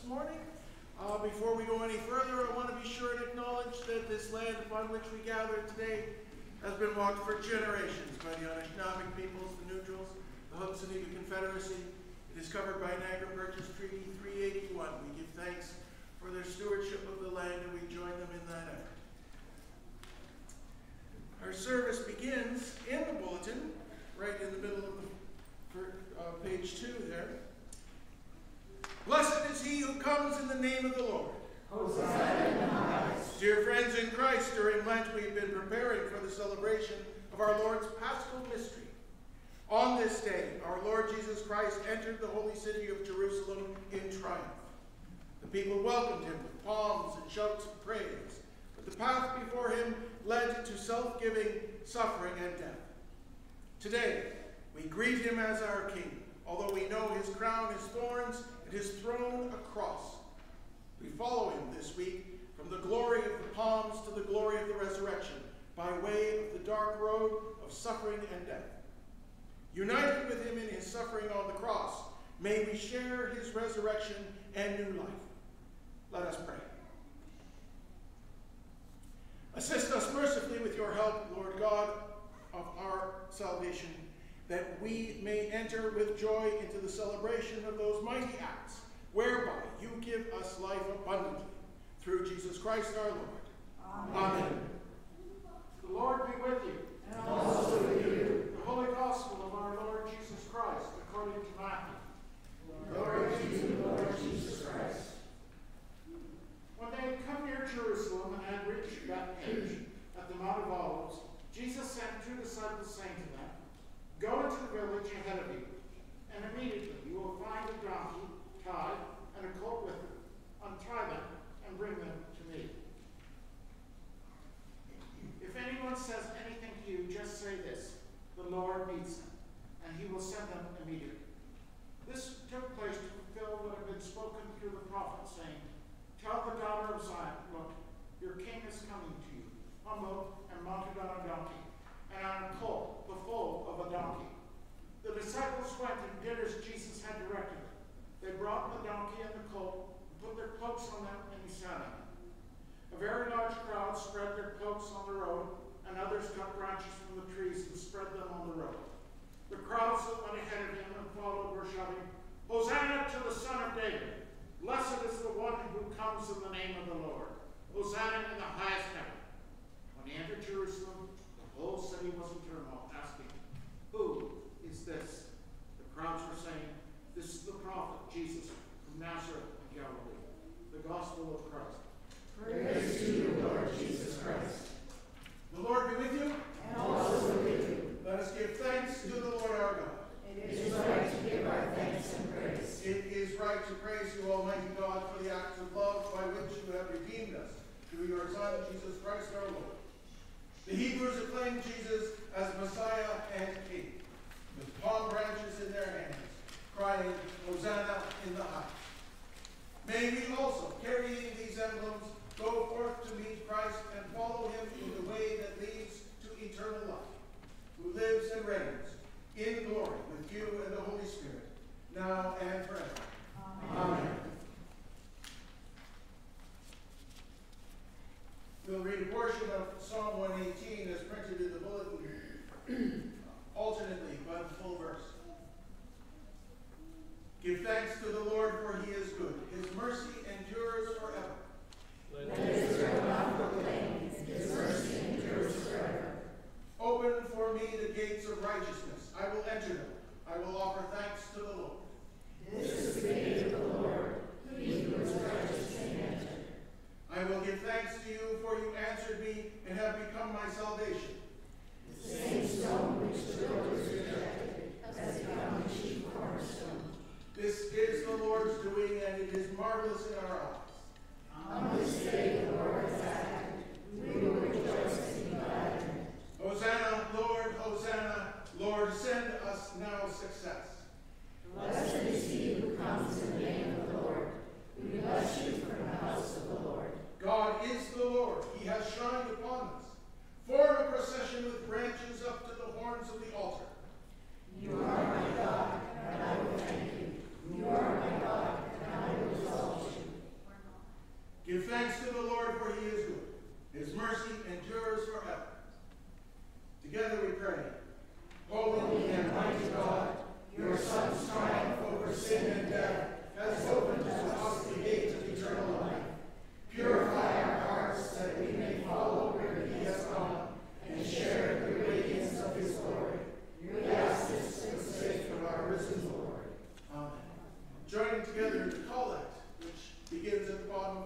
morning. Before we go any further, I want to be sure and acknowledge that this land upon which we gather today has been walked for generations by the Anishinaabe peoples, the Neutrals, the Haudenosaunee Confederacy. It is covered by Niagara Purchase Treaty 381. We give thanks for their stewardship of the land, and we join them in that effort. Our service begins in the bulletin, right in the middle of page 2 there. Blessed is he who comes in the name of the Lord. Hosanna in the highest. Dear friends in Christ, during Lent we've been preparing for the celebration of our Lord's Paschal mystery. On this day, our Lord Jesus Christ entered the holy city of Jerusalem in triumph. The people welcomed him with palms and shouts of praise, but the path before him led to self-giving, suffering, and death. Today, we greet him as our King, although we know his crown is thorns and his throne a cross. We follow him this week from the glory of the palms to the glory of the resurrection, by way of the dark road of suffering and death. United with him in his suffering on the cross, may we share his resurrection and new life. Let us pray. Assist us mercifully with your help, Lord God of our salvation, that we may enter with joy into the celebration of those mighty acts, whereby you give us life abundantly. Through Jesus Christ our Lord. Amen. The Lord be with you. And also with you. The Holy Gospel of our Lord Jesus Christ, according to Matthew. Glory to you, Lord Jesus Christ. When they had come near Jerusalem and had reached Bethphage at the Mount of Olives, Jesus sent 2 disciples, saying to them, "Go into the village ahead of you, and immediately you will find a donkey tied and a colt with her. Untie them and bring them to me. If anyone says anything to you, just say this: the Lord needs them, and he will send them immediately." This took place to fulfill what had been spoken through the prophet, saying, "Tell the daughter of Zion, look, your king is coming to you, humble and mounted on a donkey, and on a colt, the foal of a donkey." The disciples went and did as Jesus had directed them. They brought the donkey and the colt, and put their cloaks on them, and he sat on them. A very large crowd spread their cloaks on the road, and others cut branches from the trees and spread them on the road. The crowds that went ahead of him and followed were shouting, "Hosanna to the Son of David! Blessed is the one who comes in the name of the Lord! Hosanna in the highest heaven!" When he entered Jerusalem, the whole city was in turmoil, asking, "Who is this?" The crowds were saying, "This is the prophet Jesus from Nazareth in Galilee." The Gospel of Christ. Praise to you, Lord Jesus Christ. The Lord be with you. And also with you. Let us give thanks to the Lord our God. It is right to give our thanks and praise. It is right to praise you, Almighty God, for the acts of love by which you have redeemed us through your Son, Jesus Christ our Lord. The Hebrews acclaimed Jesus as Messiah and King, with palm branches in their hands, crying, "Hosanna in the highest." May we also, carrying these emblems, go forth to meet Christ and follow him in the way that leads to eternal life, who lives and reigns in glory with you and the Holy Spirit, now and forever. Amen. We'll read a portion of Psalm 118 as printed in the bulletin, alternately by the full verse. Give thanks to the Lord, for he is good. His mercy endures forever. Let Israel not proclaim, his mercy endures forever. Open for me the gates of righteousness. I will enter them. I will offer thanks to the Lord. This is the gate of the Lord. He who is righteous may enter. I will give thanks to you, for you answered me and have become my salvation. The same stone which the builders rejected has become the chief cornerstone. This is the Lord's doing, and it is marvelous in our eyes. On this day the Lord has acted. We will rejoice and be glad in it. Hosanna, Lord, Hosanna. Lord, send us now success. Blessed is he who comes in the name of the Lord. We bless you from the house of the Lord. God is the Lord. He has shined upon us. Form a procession with branches up to the horns of the altar. You are my God, and I will thank you. You are my God, and I will exalt you.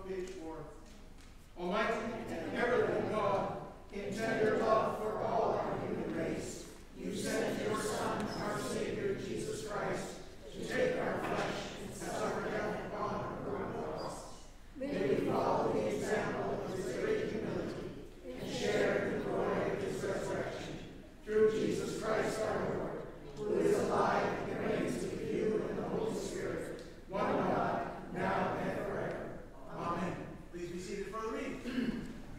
page 4. Almighty and ever-living God, in tender love for all our human race, you sent your Son, our Savior, Jesus Christ, to take our flesh and suffer death upon a cruel cross. May we follow the example of his great humility and share in the glory of his resurrection. Through Jesus Christ our Lord, who is alive and reigns with you in the Holy Spirit, one God, now and forever. Amen. Please be seated for the reading.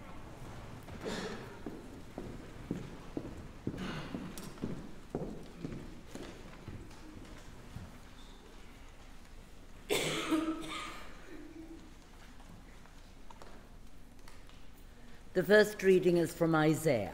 The first reading is from Isaiah.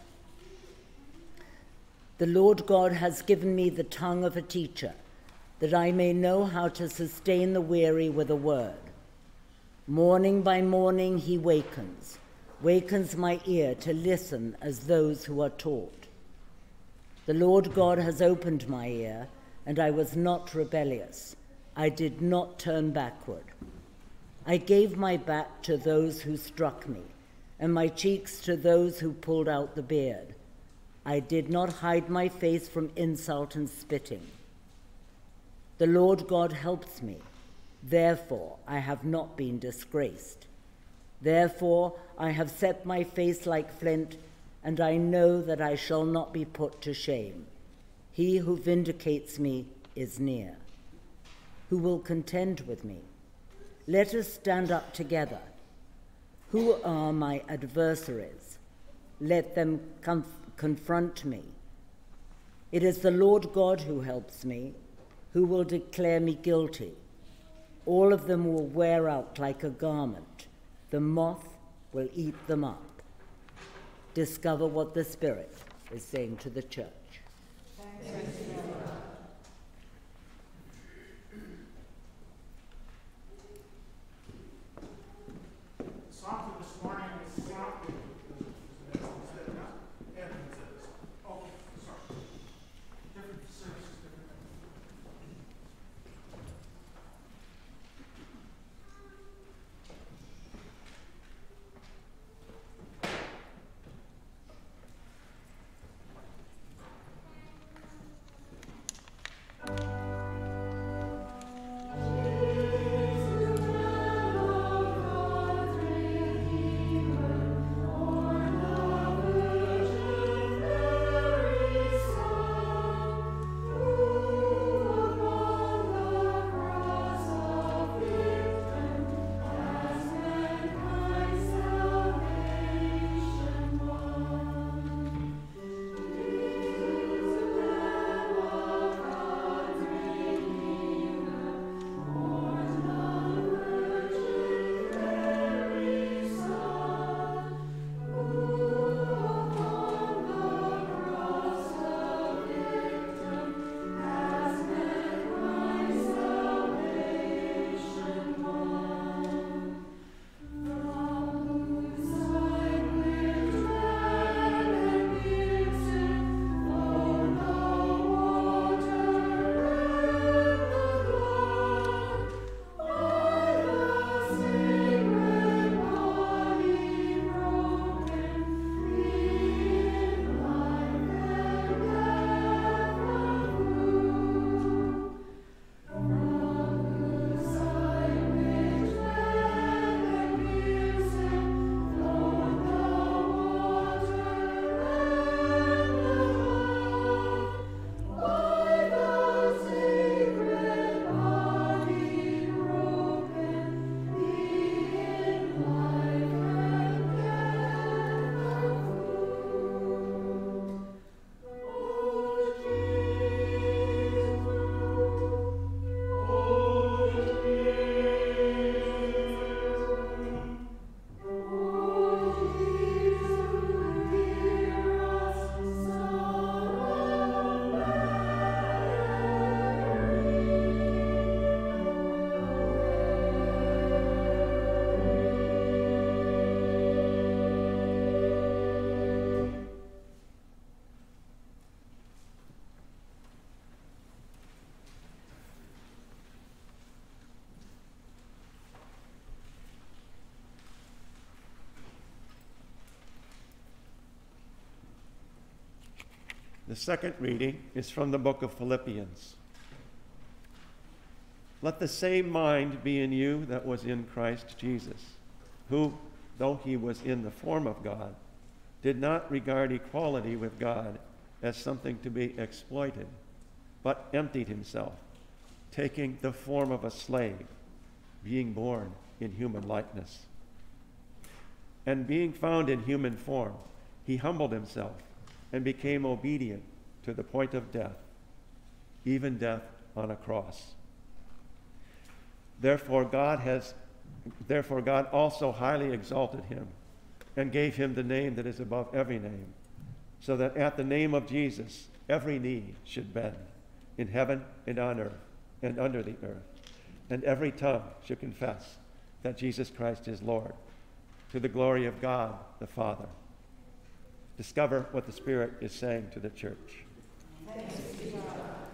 The Lord God has given me the tongue of a teacher, that I may know how to sustain the weary with a word. Morning by morning he wakens my ear to listen as those who are taught. The Lord God has opened my ear, and I was not rebellious. I did not turn backward. I gave my back to those who struck me, and my cheeks to those who pulled out the beard. I did not hide my face from insult and spitting. The Lord God helps me. Therefore, I have not been disgraced. Therefore, I have set my face like flint, and I know that I shall not be put to shame. He who vindicates me is near. Who will contend with me? Let us stand up together. Who are my adversaries? Let them confront me. It is the Lord God who helps me, who will declare me guilty. All of them will wear out like a garment. The moth will eat them up. Discover what the Spirit is saying to the church. Thanks be to God. The song for this morning is Oh, sorry. Different services, different. The second reading is from the book of Philippians. Let the same mind be in you that was in Christ Jesus, who, though he was in the form of God, did not regard equality with God as something to be exploited, but emptied himself, taking the form of a slave, being born in human likeness. And being found in human form, he humbled himself and became obedient to the point of death, even death on a cross. Therefore God also highly exalted him and gave him the name that is above every name, so that at the name of Jesus every knee should bend, in heaven and on earth and under the earth, and every tongue should confess that Jesus Christ is Lord, to the glory of God the Father. Discover what the Spirit is saying to the church. Thanks be to God.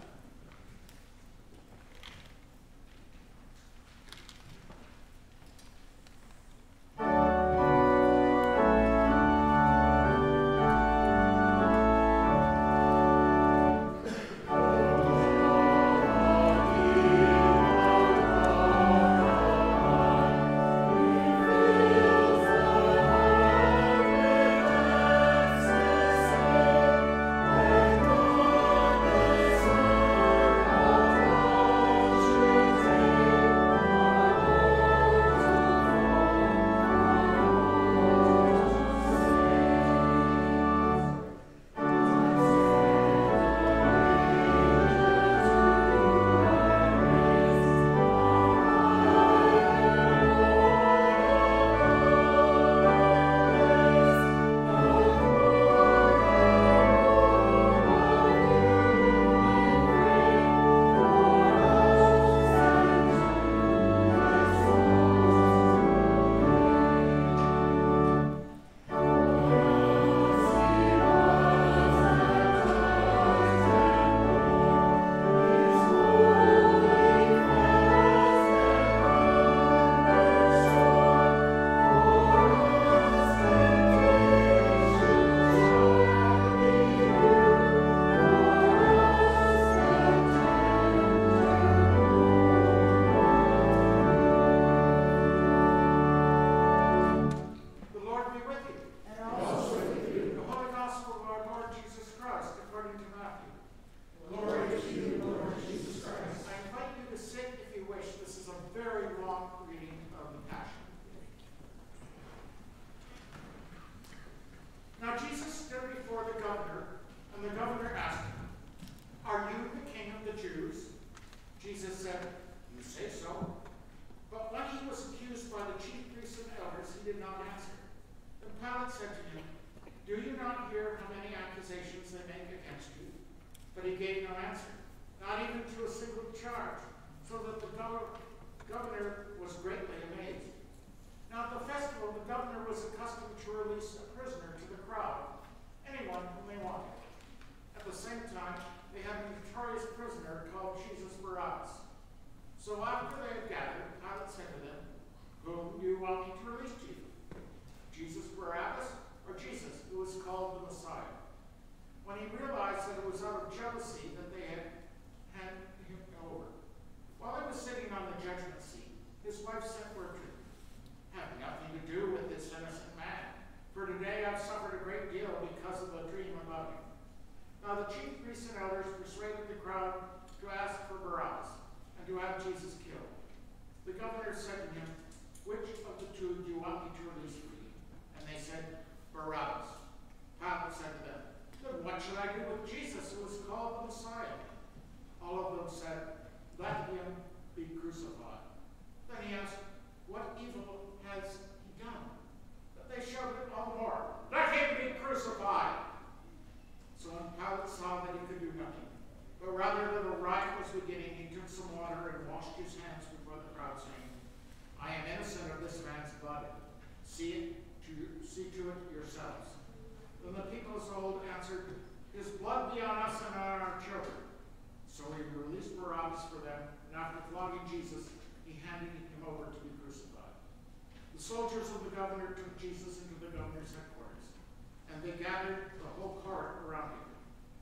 Soldiers of the governor took Jesus into the governor's headquarters, and they gathered the whole court around him.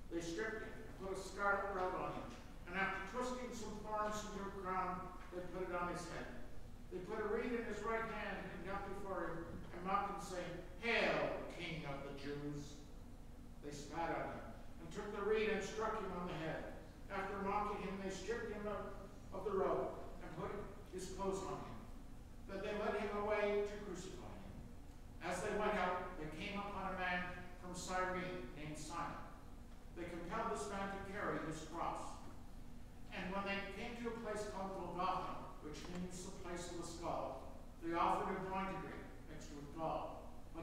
They stripped him and put a scarlet robe on him, and after twisting some thorns into a crown, they put it on his head. They put a reed in his right hand and knelt before him and mocked him, saying, "Hail, King of the Jews!" They spat on him and took the reed and struck him on the head. After mocking him, they stripped him of the robe and put his clothes on him. Then they led him away to crucify him. As they went out, they came upon a man from Cyrene named Simon. They compelled this man to carry his cross. And when they came to a place called Golgotha, which means the place of the skull, they offered him wine to drink mixed with gall. But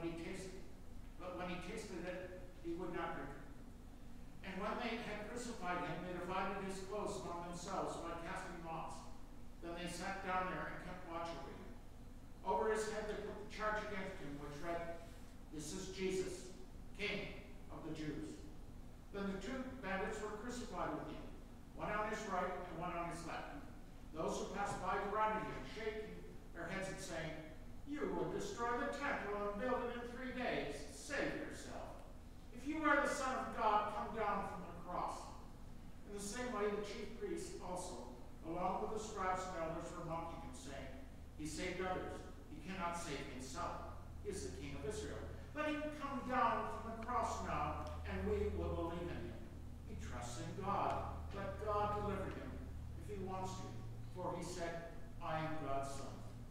when he tasted it, he would not drink it. And when they had crucified him, they divided his clothes among themselves by casting lots. Then they sat down there and kept watch over him. Over his head they put the charge against him, which read, "This is Jesus, King of the Jews." Then the two bandits were crucified with him, one on his right and one on his left. Those who passed by derided him, shaking their heads and saying, "You will destroy the temple and build it in 3 days. Save yourself. If you are the Son of God, come down from the cross." In the same way, the chief priests also, along with the scribes and elders, were mocking him, saying, "He saved others. He cannot save himself. He is the King of Israel. Let him come down from the cross now, and we will believe in him. He trusts in God. Let God deliver him if he wants to. For he said, 'I am God's son.'"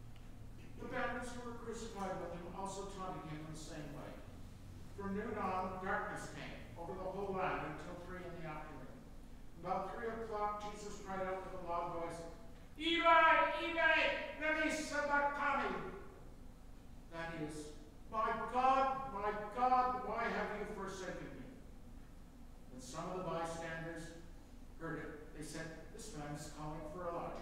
The bandits who were crucified with him also taunted him in the same way. From noon on, darkness came over the whole land until 3 in the afternoon. About 3 o'clock, Jesus cried out with a loud voice, "Eli, Eli, lema sabachthani." That is, my God, why have you forsaken me?" When some of the bystanders heard it, they said, "This man is calling for Elijah."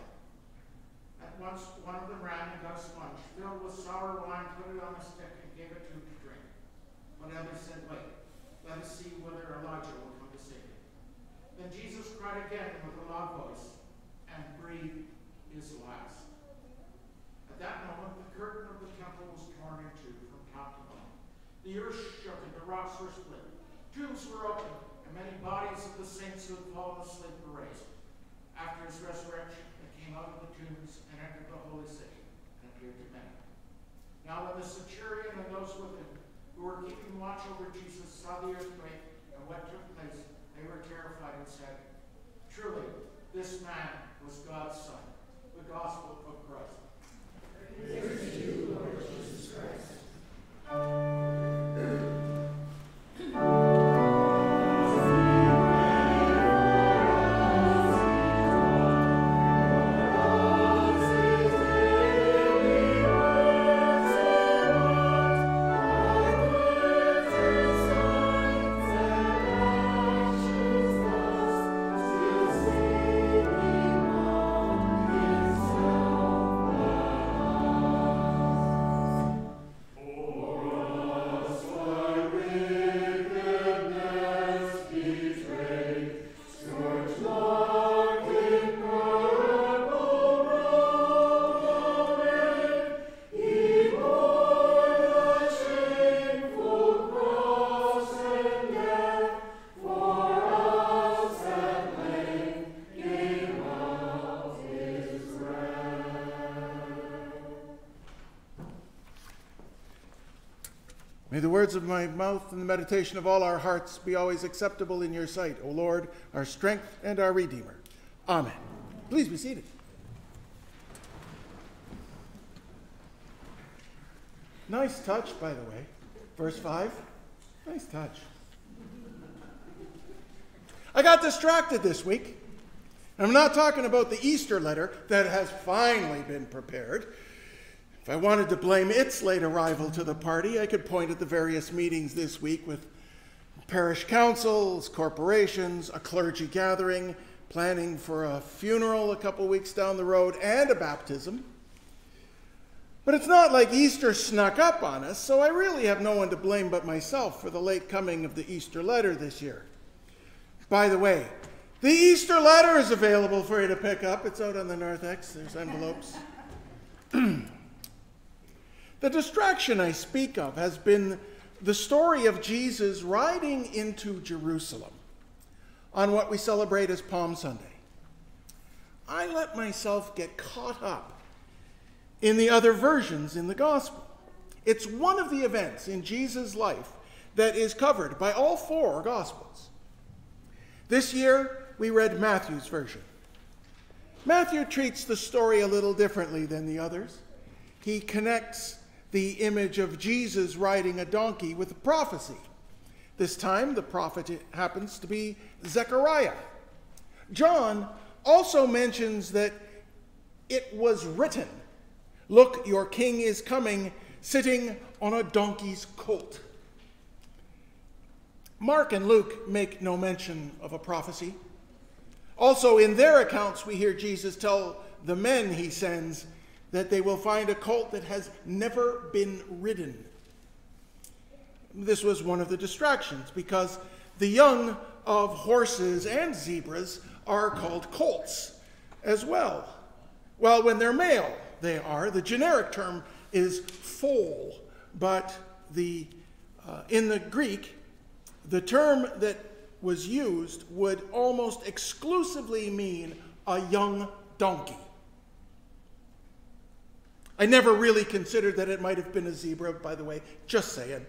At once one of them ran and got a sponge filled with sour wine, put it on a stick, and gave it to him to drink. But others said, "Wait, let us see whether Elijah will come to save him." Then Jesus cried again with a loud voice and breathed his last. At that moment, the curtain of the temple was torn in two from top to bottom. The earth shook and the rocks were split. Tombs were opened, and many bodies of the saints who had fallen asleep were raised. After his resurrection, they came out of the tombs and entered the holy city and appeared to many. Now when the centurion and those with him who were keeping watch over Jesus saw the earthquake and what took place, they were terrified and said, "Truly, this man was God's Son." The Gospel of Christ. Praise to you, Lord Jesus Christ. May the words of my mouth and the meditation of all our hearts be always acceptable in your sight, O Lord, our strength and our Redeemer. Amen. Please be seated. Nice touch, by the way. Verse 5. Nice touch. I got distracted this week. I'm not talking about the Easter letter that has finally been prepared. If I wanted to blame its late arrival to the party, I could point at the various meetings this week with parish councils, corporations, a clergy gathering, planning for a funeral a couple weeks down the road, and a baptism. But it's not like Easter snuck up on us, so I really have no one to blame but myself for the late coming of the Easter letter this year. By the way, the Easter letter is available for you to pick up. It's out on the narthex. There's envelopes. The distraction I speak of has been the story of Jesus riding into Jerusalem. on what we celebrate as Palm Sunday, I let myself get caught up in the other versions in the gospel. It's one of the events in Jesus' life that is covered by all four gospels. This year, we read Matthew's version. Matthew treats the story a little differently than the others. He connects the image of Jesus riding a donkey with a prophecy. This time, the prophet happens to be Zechariah. John also mentions that it was written, "Look, your king is coming, sitting on a donkey's colt." Mark and Luke make no mention of a prophecy. Also, in their accounts, we hear Jesus tell the men he sends that they will find a colt that has never been ridden. This was one of the distractions, because the young of horses and zebras are called colts as well. Well, when they're male, they are. The generic term is foal, but in the Greek, the term that was used would almost exclusively mean a young donkey. I never really considered that it might have been a zebra, by the way, just saying.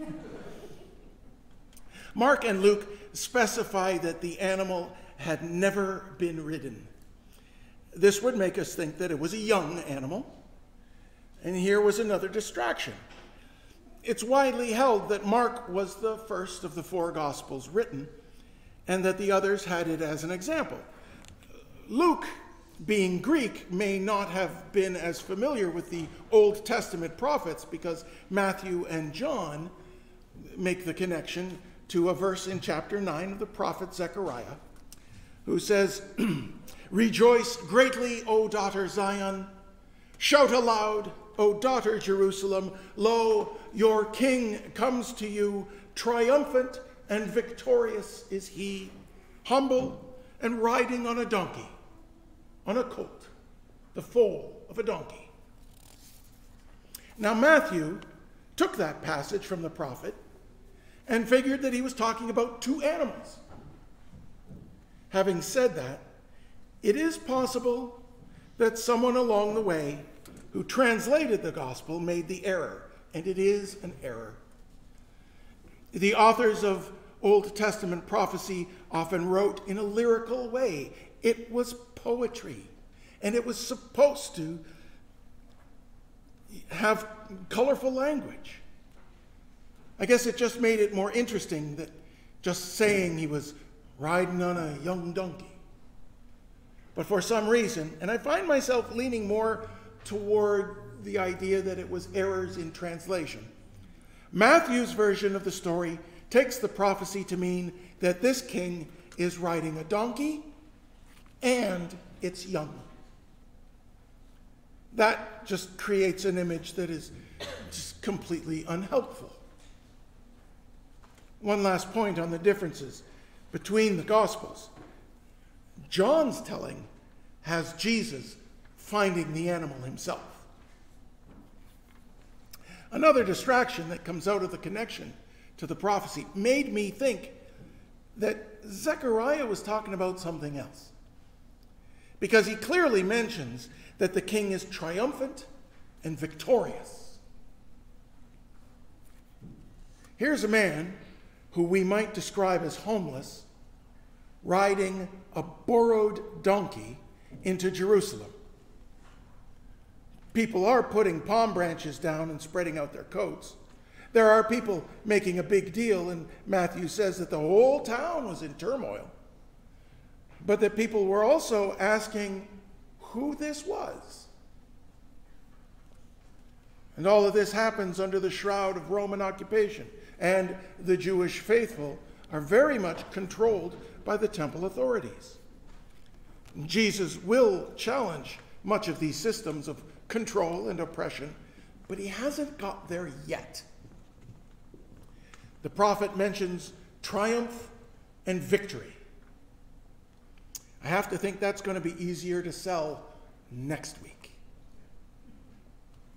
Mark and Luke specify that the animal had never been ridden. This would make us think that it was a young animal. And here was another distraction. It's widely held that Mark was the first of the four Gospels written, and that the others had it as an example. Luke, being Greek, may not have been as familiar with the Old Testament prophets, because Matthew and John make the connection to a verse in chapter 9 of the prophet Zechariah, who says, "Rejoice greatly, O daughter Zion. Shout aloud, O daughter Jerusalem. Lo, your king comes to you. Triumphant and victorious is he, humble and riding on a donkey, on a colt, the foal of a donkey." Now Matthew took that passage from the prophet and figured that he was talking about two animals. Having said that, it is possible that someone along the way who translated the gospel made the error, and it is an error. The authors of Old Testament prophecy often wrote in a lyrical way. It was poetry, and it was supposed to have colorful language. I guess it just made it more interesting that just saying he was riding on a young donkey. But for some reason, and I find myself leaning more toward the idea that it was errors in translation, Matthew's version of the story takes the prophecy to mean that this king is riding a donkey and it's young. That just creates an image that is just completely unhelpful. One last point on the differences between the Gospels. John's telling has Jesus finding the animal himself. Another distraction that comes out of the connection to the prophecy made me think that Zechariah was talking about something else, because he clearly mentions that the king is triumphant and victorious. Here's a man who we might describe as homeless, riding a borrowed donkey into Jerusalem. People are putting palm branches down and spreading out their coats. There are people making a big deal, and Matthew says that the whole town was in turmoil. But that people were also asking who this was. And all of this happens under the shroud of Roman occupation, and the Jewish faithful are very much controlled by the temple authorities. Jesus will challenge much of these systems of control and oppression, but he hasn't got there yet. The prophet mentions triumph and victory. I have to think that's going to be easier to sell next week.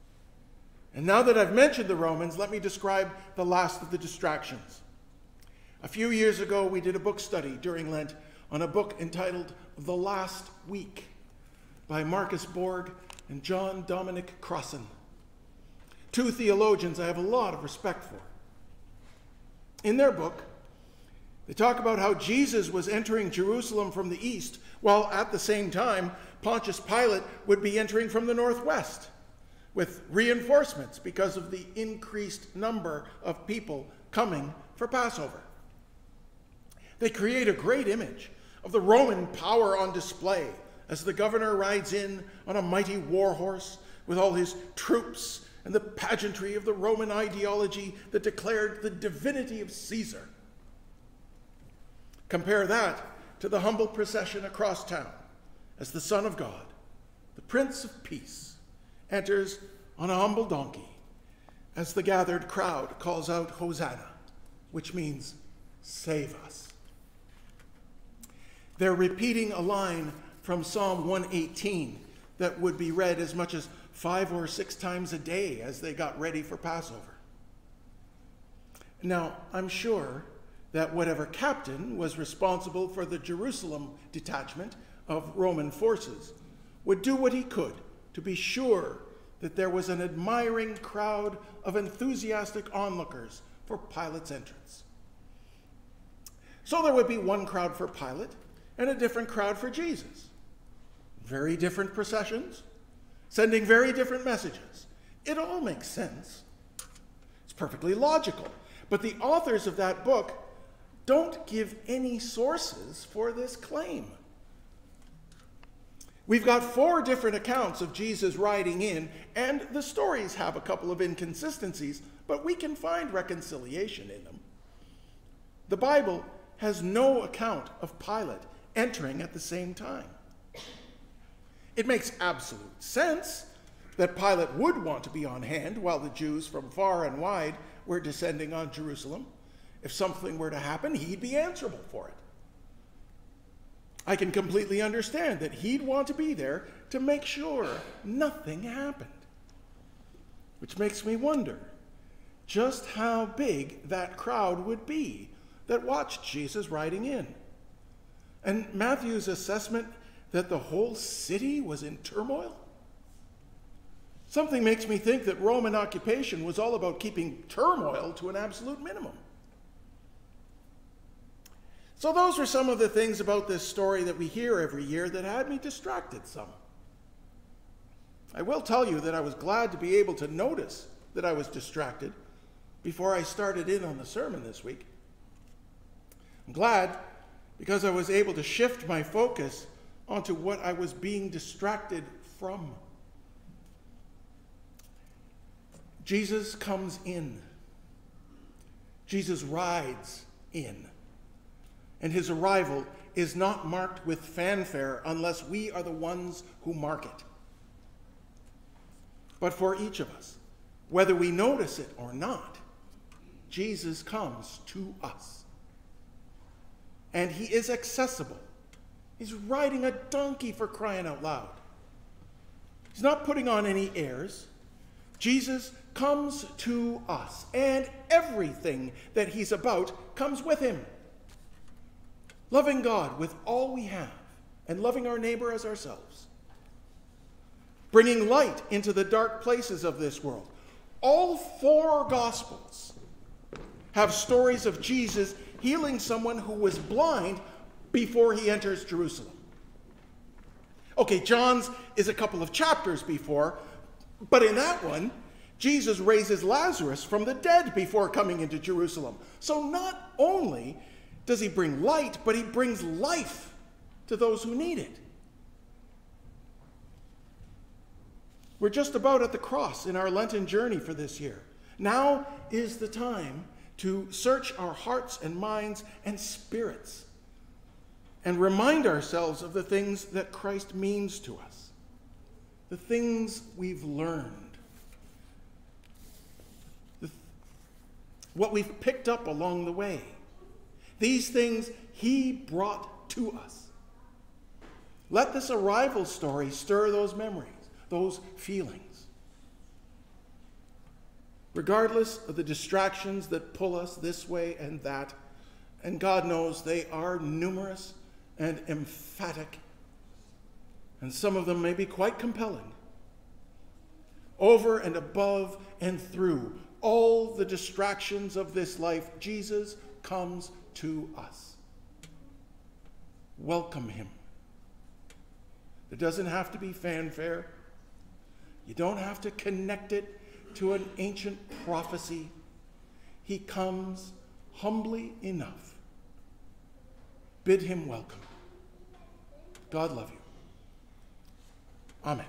And now that I've mentioned the Romans, let me describe the last of the distractions. A few years ago, we did a book study during Lent on a book entitled The Last Week by Marcus Borg and John Dominic Crossan, two theologians I have a lot of respect for. In their book, they talk about how Jesus was entering Jerusalem from the east, while at the same time, Pontius Pilate would be entering from the northwest with reinforcements because of the increased number of people coming for Passover. They create a great image of the Roman power on display as the governor rides in on a mighty war horse with all his troops and the pageantry of the Roman ideology that declared the divinity of Caesar. Compare that to the humble procession across town as the Son of God, the Prince of Peace, enters on a humble donkey as the gathered crowd calls out Hosanna, which means save us. They're repeating a line from Psalm 118 that would be read as much as 5 or 6 times a day as they got ready for Passover. Now, I'm sure that whatever captain was responsible for the Jerusalem detachment of Roman forces would do what he could to be sure that there was an admiring crowd of enthusiastic onlookers for Pilate's entrance. So there would be one crowd for Pilate and a different crowd for Jesus. Very different processions, sending very different messages. It all makes sense. It's perfectly logical. But the authors of that book don't give any sources for this claim. We've got 4 different accounts of Jesus riding in, and the stories have a couple of inconsistencies, but we can find reconciliation in them. The Bible has no account of Pilate entering at the same time. It makes absolute sense that Pilate would want to be on hand while the Jews from far and wide were descending on Jerusalem. If something were to happen, he'd be answerable for it. I can completely understand that he'd want to be there to make sure nothing happened. Which makes me wonder just how big that crowd would be that watched Jesus riding in. And Matthew's assessment that the whole city was in turmoil? Something makes me think that Roman occupation was all about keeping turmoil to an absolute minimum. So those were some of the things about this story that we hear every year that had me distracted some. I will tell you that I was glad to be able to notice that I was distracted before I started in on the sermon this week. I'm glad because I was able to shift my focus onto what I was being distracted from. Jesus comes in. Jesus rides in. And his arrival is not marked with fanfare unless we are the ones who mark it. But for each of us, whether we notice it or not, Jesus comes to us. And he is accessible. He's riding a donkey, for crying out loud. He's not putting on any airs. Jesus comes to us, and everything that he's about comes with him. Loving God with all we have, and loving our neighbor as ourselves. Bringing light into the dark places of this world. All 4 Gospels have stories of Jesus healing someone who was blind before he enters Jerusalem. Okay, John's is a couple of chapters before, but in that one, Jesus raises Lazarus from the dead before coming into Jerusalem. So not only does he bring light, but he brings life to those who need it. We're just about at the cross in our Lenten journey for this year. Now is the time to search our hearts and minds and spirits and remind ourselves of the things that Christ means to us, the things we've learned, what we've picked up along the way. These things he brought to us. Let this arrival story stir those memories, those feelings. Regardless of the distractions that pull us this way and that, And God knows they are numerous and emphatic, and some of them may be quite compelling. Over and above and through all the distractions of this life, Jesus comes to us. Welcome him. There doesn't have to be fanfare. You don't have to connect it to an ancient prophecy. He comes humbly enough. Bid him welcome. God love you. Amen.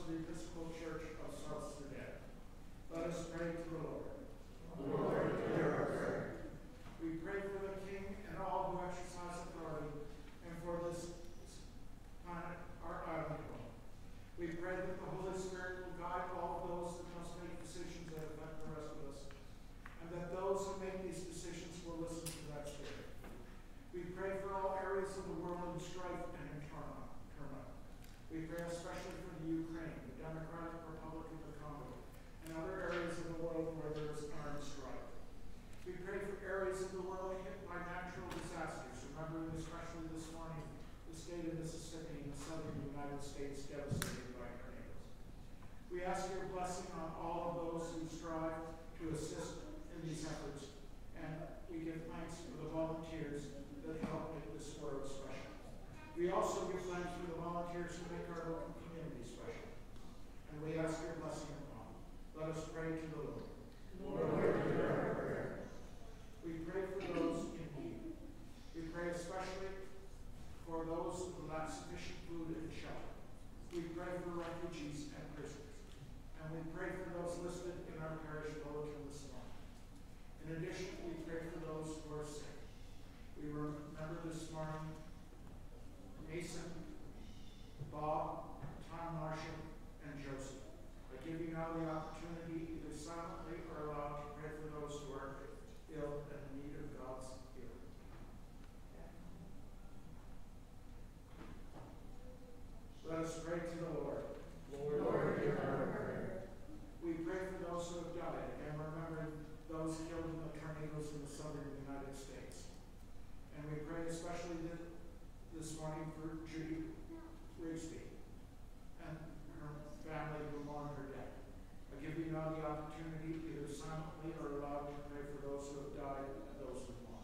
the Episcopal Church of South Sudan. Let us pray to the Lord. Lord, hear our prayer. We pray for the King and all who exercise authority, and for this planet, our island home. We pray that the Holy Spirit will guide all those that must make decisions that affect the rest of us, and that those who make these decisions will listen to that Spirit. We pray for all areas of the world in strife and in turmoil. We pray especially for the Ukraine, the Democratic Republic of the Congo, and other areas of the world where there is armed strife. We pray for areas of the world hit by natural disasters, remembering especially this morning the state of Mississippi and the southern United States devastated by tornadoes. We ask your blessing on all of those who strive to assist in these efforts, and we give thanks for the volunteers that help make this world special. We also give thanks for the volunteers who make our local community special, and we ask your blessing upon them. Let us pray to the Lord. Lord, hear our prayer. We pray for those in need. We pray especially for those who lack sufficient food and shelter. We pray for refugees and prisoners. And we pray for those listed in our parish bulletin this morning. In addition, we pray for those who are sick. We remember this morning Mason, Bob, Tom Marshall, and Joseph. I give you now the opportunity, either silently or aloud, to pray for those who are ill and in need of God's healing. Let us pray to the Lord. Lord, hear our prayer. We pray for those who have died, and remember those killed in the tornadoes in the southern United States. And we pray especially this morning for Judy Rigsby and her family who mourn her death. I give you now the opportunity, either silently or aloud, to pray for those who have died and those who mourn.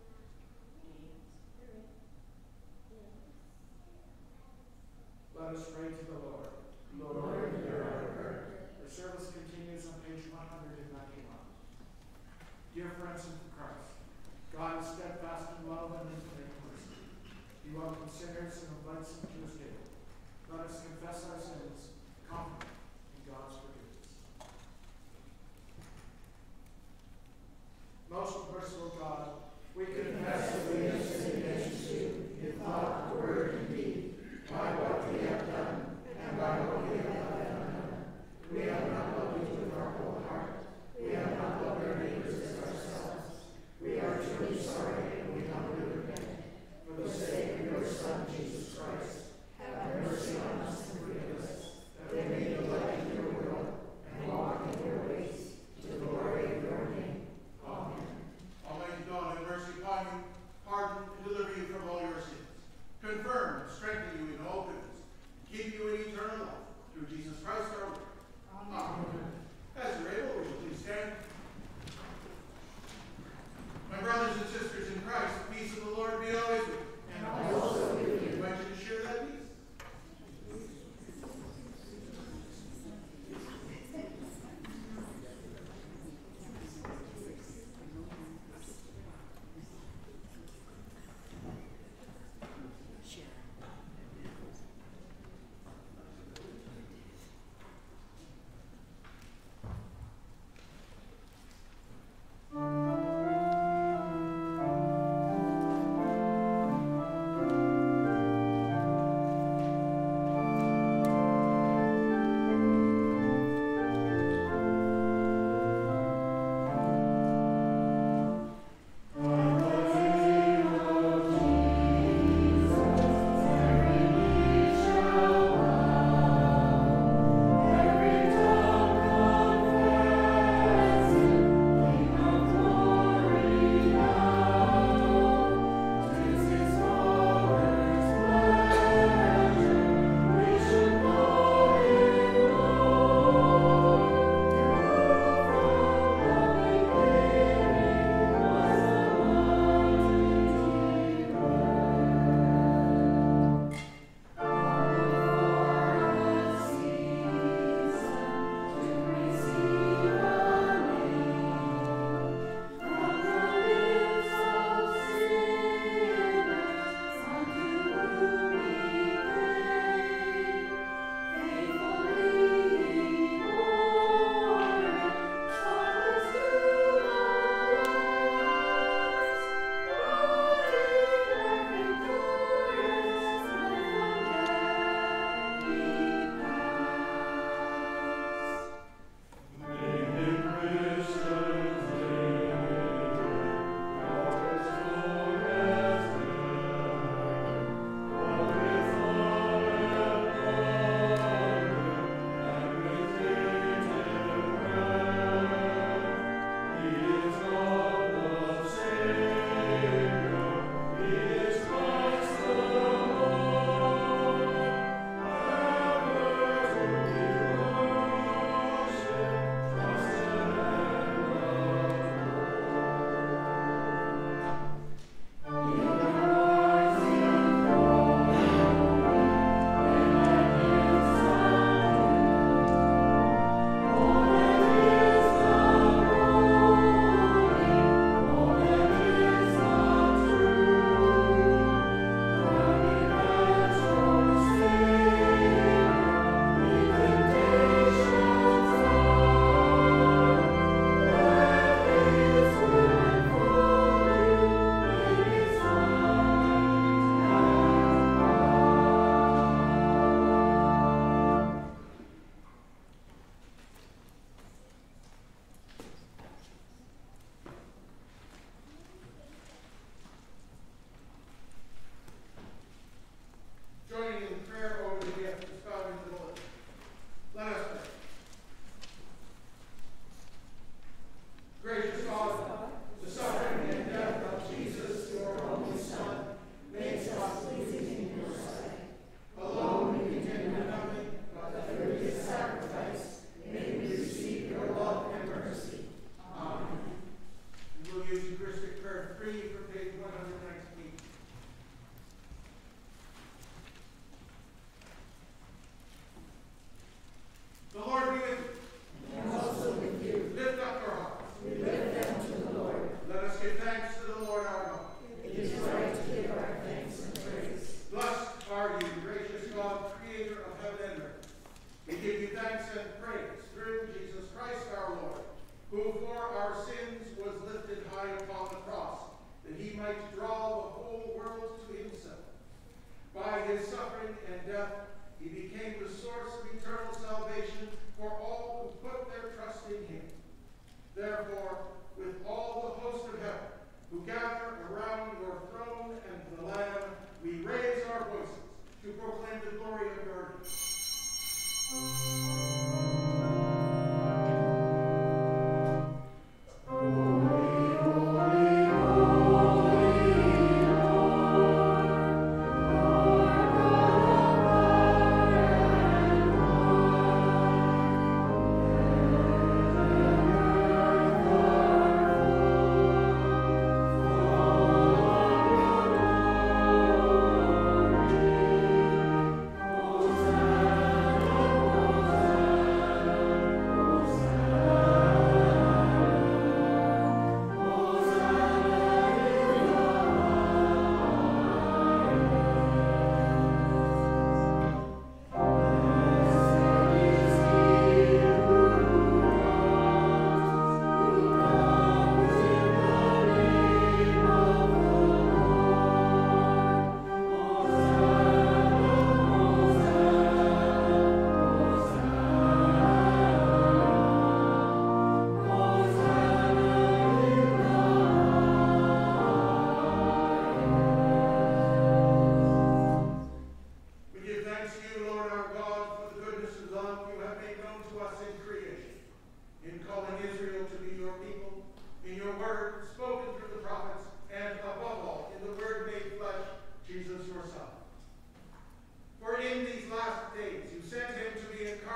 Let us pray to the Lord. Lord, hear our prayer. The service continues on page 191. Dear friends in Christ, God is steadfast in love and infinite mercy. He welcomes sinners and invites them to his table. Let us confess our sins, confident in God's forgiveness. Most merciful God, we confess that we have sinned against you in thought, word, and deed, by what we have done and by what we have not done. We have not loved you with our whole heart. We have not loved our neighbors as ourselves. We are truly sorry and we humbly repent. For the sake of your Son, Jesus Christ, have mercy on us and forgive us.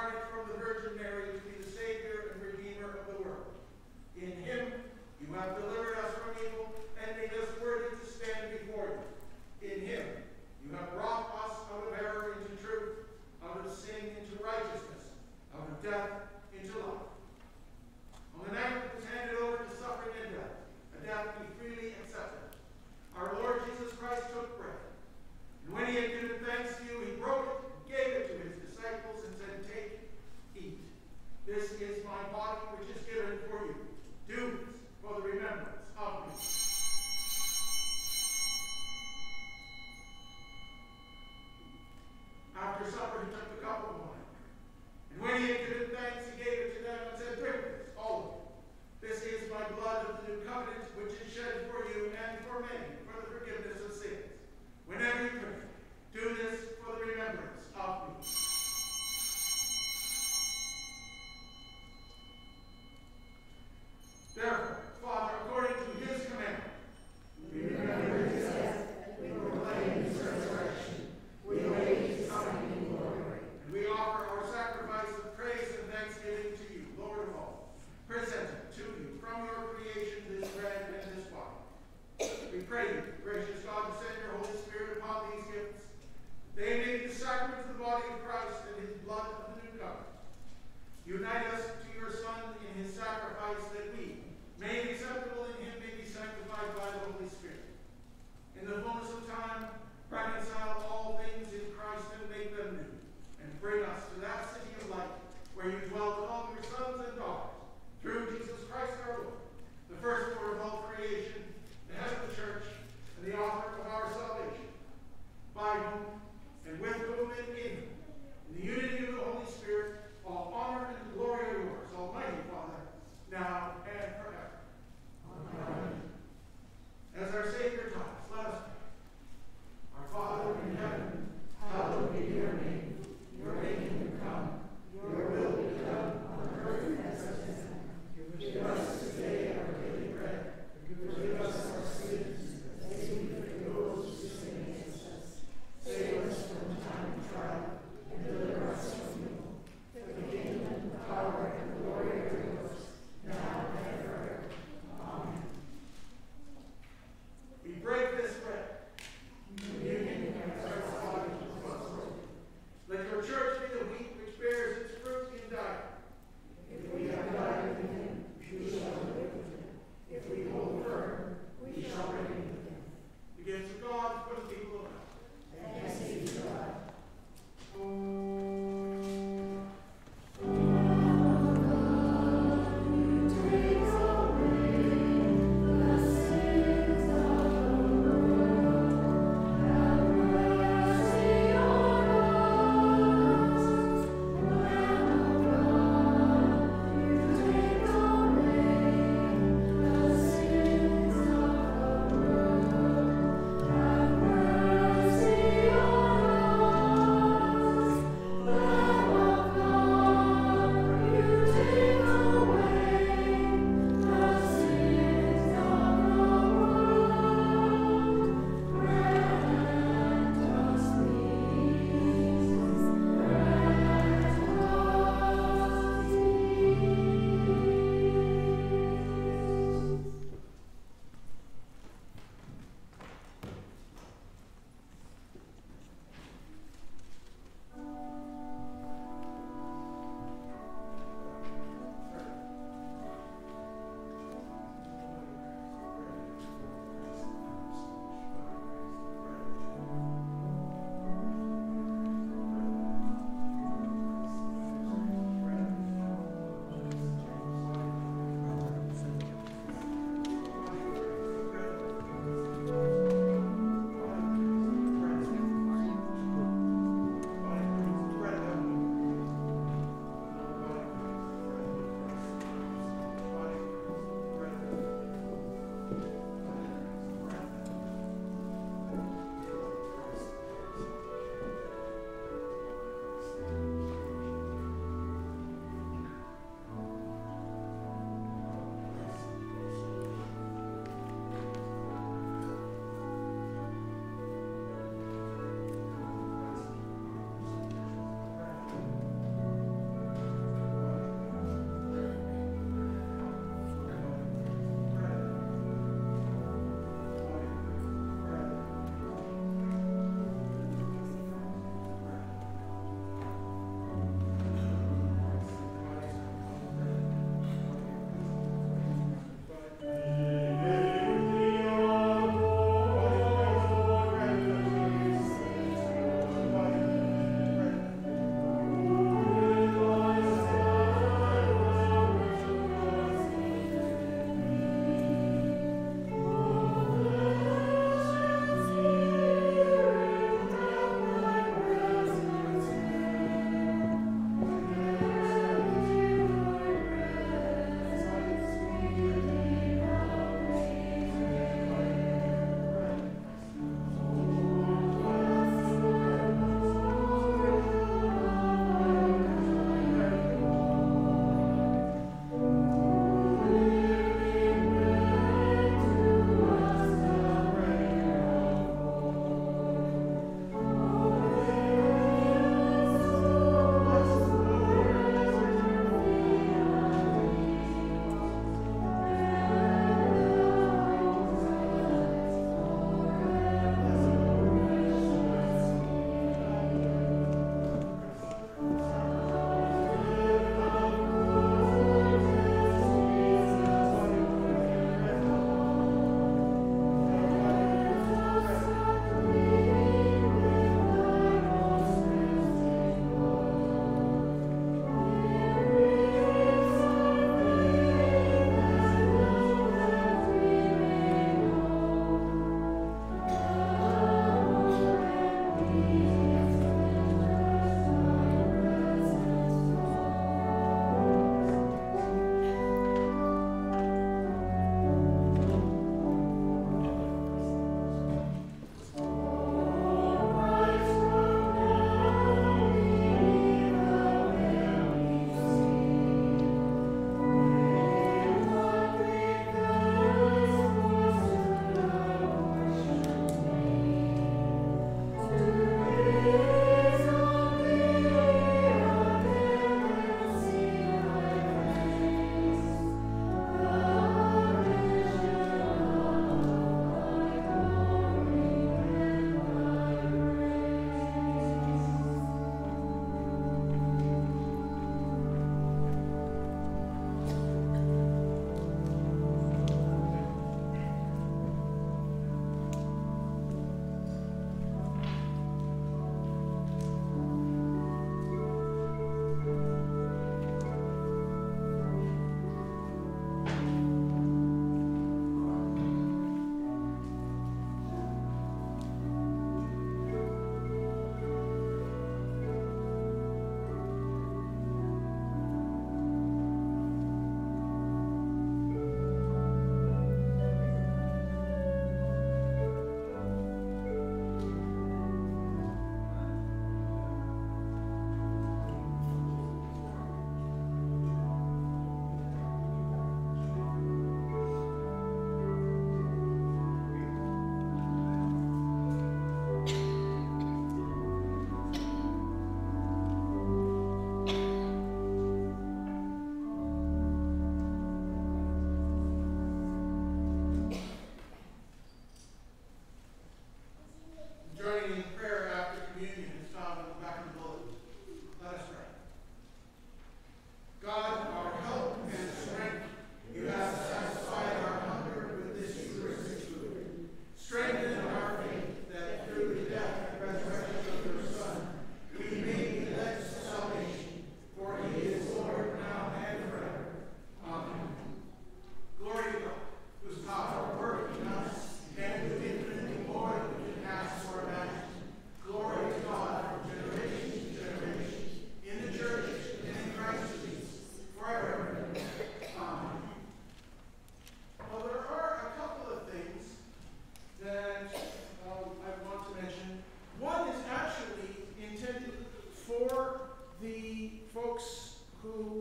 incarnate from the Virgin Mary to be the Savior and Redeemer of the world. In him you have delivered us from evil and made us worthy to stand before you. In him you have brought us out of error into truth, out of sin into righteousness, out of death into life. On the night that was handed over to suffering and death, a death we freely accepted, our Lord Jesus Christ took bread. And when he had given thanks to you, he broke it, gave it to his disciples, and said, "Take,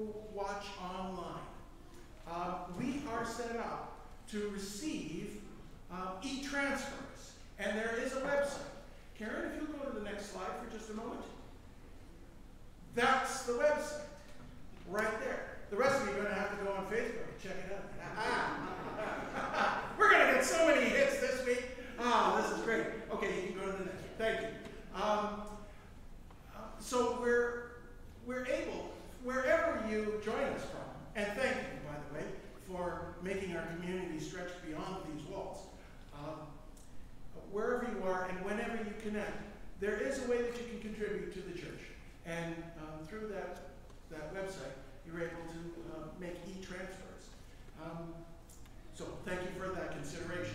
who watch online, we are set up to receive e-transfers, and there is a website. Karen, if you'll go to the next slide for just a moment. That's the website, right there. The rest of you are going to have to go on Facebook and check it out. We're going to get so many hits this week. Oh, this is great. Okay, you can go to the next one. Thank you. So we're able, wherever you join us from, and thank you, by the way, for making our community stretch beyond these walls. Wherever you are and whenever you connect, there is a way that you can contribute to the church. And through that website, you're able to make e-transfers. So thank you for that consideration.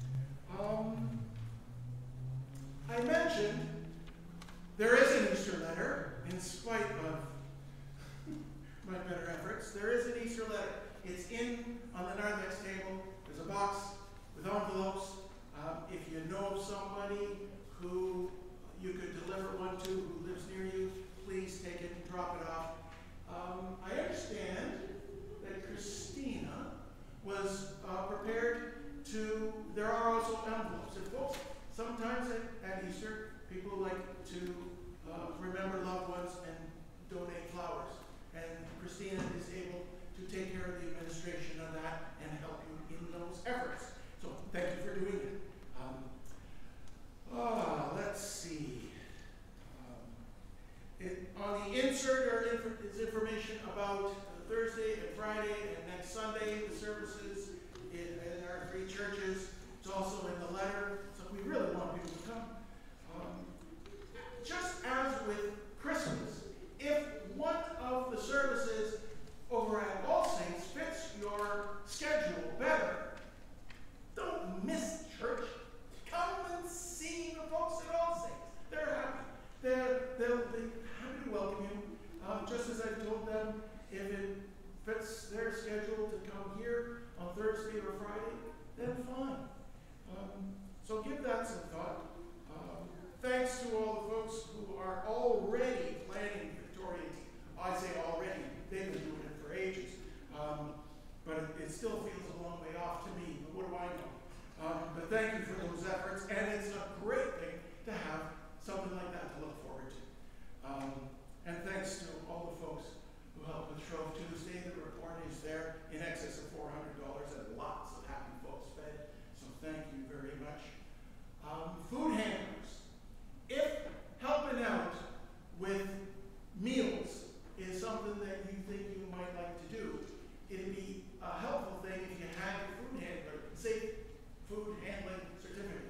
I mentioned there is an Easter letter, in spite of my better efforts. There is an Easter letter. It's on the narthex table. There's a box with envelopes. If you know of somebody who you could deliver one to who lives near you, please take it and drop it off. I understand that Christina was prepared to, there are also envelopes. And folks, sometimes at Easter, people like to remember loved ones and donate flowers. And Christina is able to take care of the administration of that and help you in those efforts. So thank you for doing it. Let's see. On the insert is information about Thursday and Friday and next Sunday, the services in our three churches. It's also in the letter, so we really want people to come. Just as with Christmas, if one of the services over at All Saints fits your schedule better, don't miss church. Come and see the folks at All Saints. They're happy. They'll be happy to welcome you. Just as I've told them, if it fits their schedule to come here on Thursday or Friday, then fine. So give that some thought. Thanks to all the folks who are already planning Victoria Tea. I say already, they've been doing it for ages. But it still feels a long way off to me, but what do I know? But thank you for those efforts, and it's a great thing to have something like that to look forward to. And thanks to all the folks who helped with Shrove Tuesday. The report is there in excess of $400 and lots of happy folks fed. So thank you very much. Food handlers. If helping out with meals is something that you think you might like to do, it'd be a helpful thing if you had a food handler, safe food handling certificate.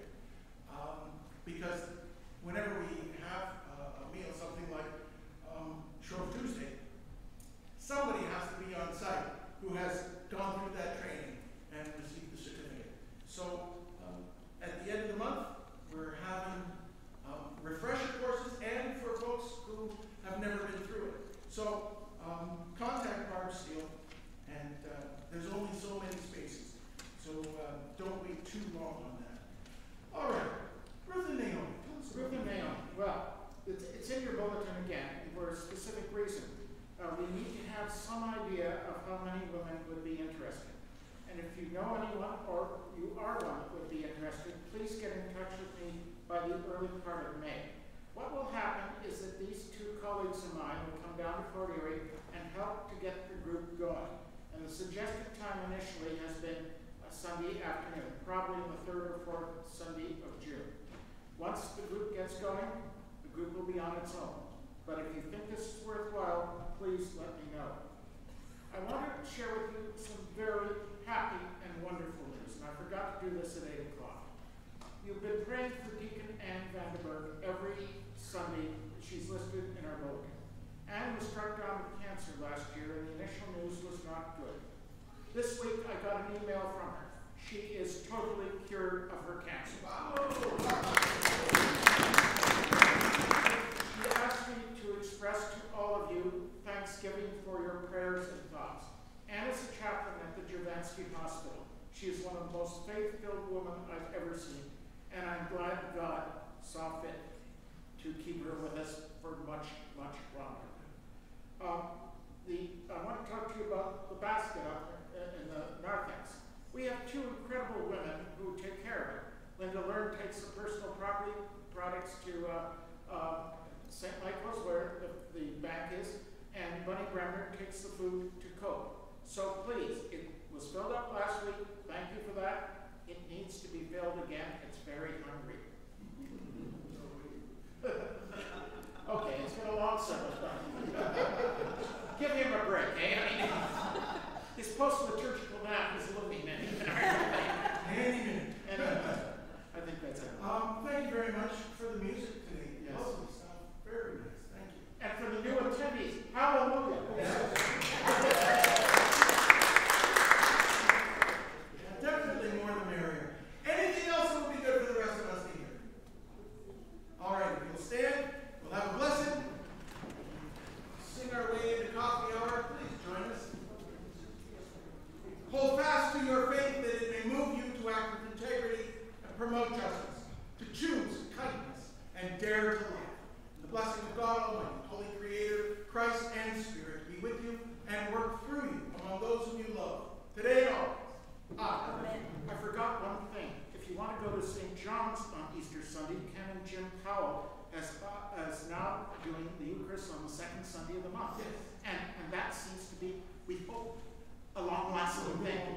Because whenever we have a meal, something like Shrove Tuesday, somebody has to be on site who has gone through that training and received the certificate. So at the end of the month, we're having refresher courses and for folks who have never been through it. So contact Barb Steele, and there's only so many spaces. So don't wait too long on that. All right, Ruth and Naomi. Ruth and Naomi. Well, it's in your bulletin again for a specific reason. We need to have some idea of how many women would be interested. And if you know anyone or you are one that would be interested, please get in touch with me by the early part of May. What will happen is that these two colleagues of mine will come down to Fort Erie and help to get the group going. And the suggested time initially has been a Sunday afternoon, probably the 3rd or 4th Sunday of June. Once the group gets going, the group will be on its own. But if you think this is worthwhile, please let me know. I wanted to share with you some very happy and wonderful news, and I forgot to do this at 8 o'clock. You've been praying for Deacon Ann Vandenberg every Sunday. She's listed in our bulletin. Ann was struck down with cancer last year, and the initial news was not good. This week, I got an email from her. She is totally cured of her cancer. Wow. She asked me to express to all of you thanksgiving for your prayers and thoughts. Ann is a chaplain at the Jovansky Hospital. She is one of the most faith-filled women I've ever seen, and I'm glad God saw fit to keep her with us for much, much longer. I want to St. Michael's where the bank is, and Bunny Bremer takes the food to Coke. So please, it was filled up last week. Thank you for that. It needs to be filled again. It's very hungry. Okay, it's been a long summer. Give him a break, eh? I mean, his post-liturgical nap is looming, and even Any minute. I think that's it. Thank you very much for the music today. Yes. Lovely stuff. Very nice. Thank you. And for the new attendees, hallelujah. Definitely more the merrier. Anything else that will be good for the rest of us to hear? All right, if you'll stand, we'll have a blessing. Sing our way into coffee hour. Please join us. Hold fast to your faith that it may move you to act with integrity and promote justice, to choose kindness and dare to love. The blessing of God Almighty, Holy Creator, Christ and Spirit be with you and work through you among those whom you love, today and always. Amen. I forgot one thing. If you want to go to St. John's on Easter Sunday, Canon Jim Powell is now doing the Eucharist on the second Sunday of the month. Yes. And that seems to be, we hope, a long-lasting thing.